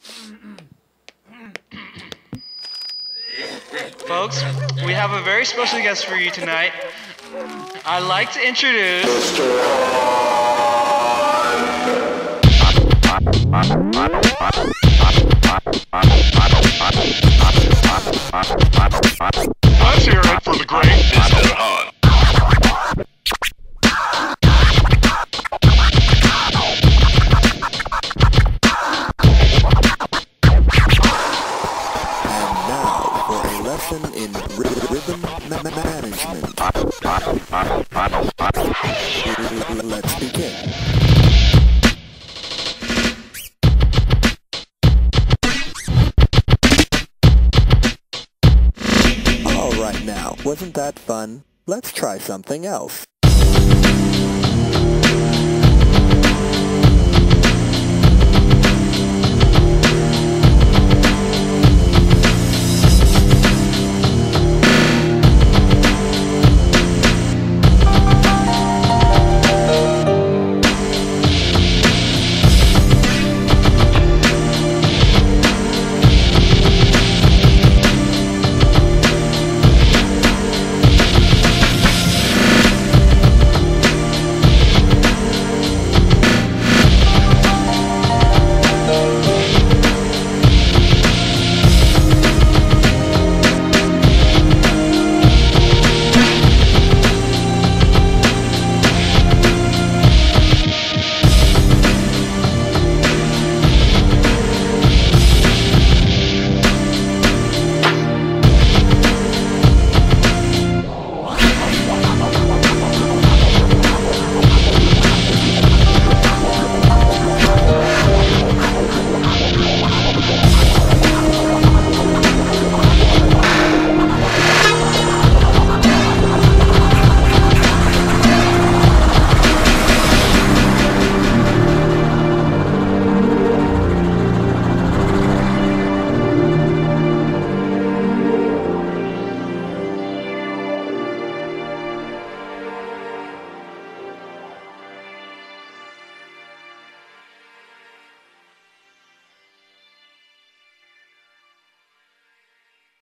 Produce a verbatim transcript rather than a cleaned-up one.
Folks, we have a very special guest for you tonight. I'd like to introduce... Let's hear it for the great Mister Hunt. Lesson in rhythm management. Let's begin. All right now, wasn't that fun? Let's try something else.